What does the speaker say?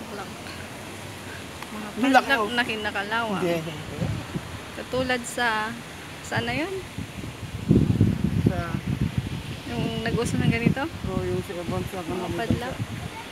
lang. Mga Nilakaw. padlak na kinakalawa. Hindi. Katulad sa, saan na yun? Sa, Yung nag-uso ng ganito? yung sa bansa ka Mga namin. padlak.